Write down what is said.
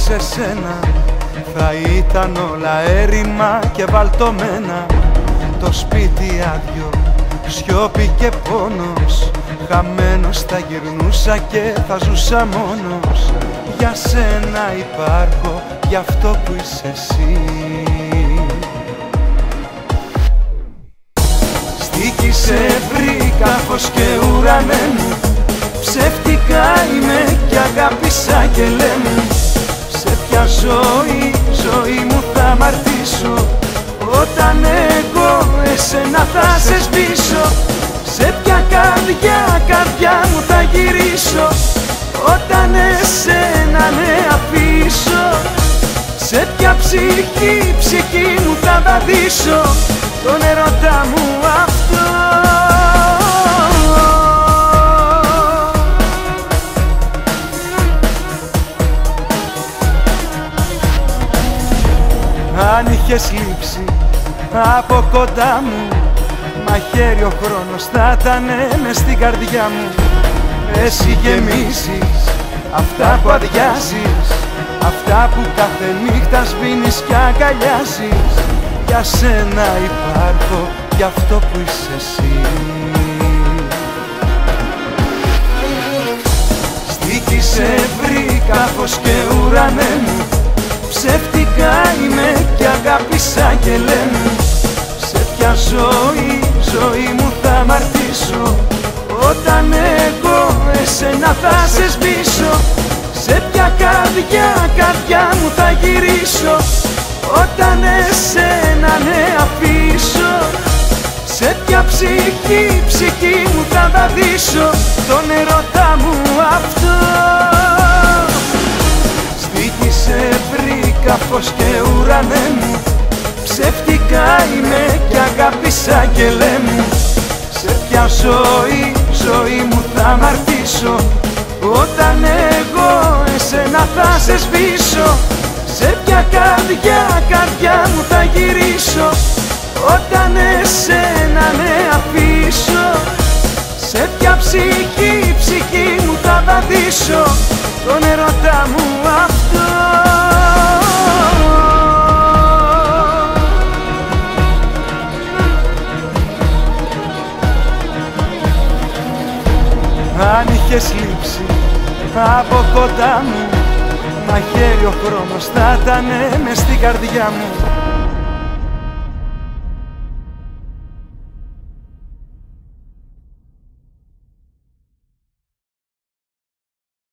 σε σένα θα ήταν όλα έρημα και βαλτωμένα. Το σπίτι άδειο, σιώπη και πόνος, χαμένος θα γυρνούσα και θα ζούσα μόνος. Για σένα υπάρχω, γι' αυτό που είσαι εσύ. Στοίχη σε βρήκα φως και ουρανέ μου, ψεύτικα είμαι κι αγάπησα και λέμε. Σε ποια ζωή μου θα αμαρτήσω, όταν εγώ εσένα θα σε σβήσω. Σε ποια καρδιά μου θα γυρίσω, όταν εσένα ναι αφήσω. Σε ποια ψυχή μου θα βαδίσω, τον ερώτα μου αυτό. Αν είχες λείψει από κοντά μου, μαχαίρι ο χρόνος θα ήτανε μες στην καρδιά μου. Εσύ γεμίσεις αυτά που αδειάζεις, αυτά που κάθε νύχτα σβήνεις κι αγκαλιάζεις. Για σένα υπάρχω, γι' αυτό που είσαι εσύ. Στοίχη σε βρήκα φως και ουρανέ μου, ψεύτικα είμαι κι αγάπησα και λέμε. Σε ποια ζωή μου θα αμαρτήσω, όταν εγώ εσένα θα σε σβήσω. Σε ποια καρδιά μου θα γυρίσω, όταν εσένα ναι αφήσω. Σε ποια ψυχή μου θα βαδίσω, τον ερώτα μου αυτό. Στοίχη σε βρήκα φως και ουρανέ μου, ψεύτικα είμαι κι αγάπησα και λέμε. Σε ποια ζωή μου θα αμαρτήσω, όταν εγώ εσένα θα σε σβήσω. Σε ποια καρδιά μου θα γυρίσω, όταν εσένα ναι αφήσω. Σε ποια ψυχή μου θα βαδίσω, τον ερώτα μου αυτό. Αν είχες λείψει από κοντά μου, μαχαίρι ο χρόνος θα ήτανε μες στην καρδιά μου.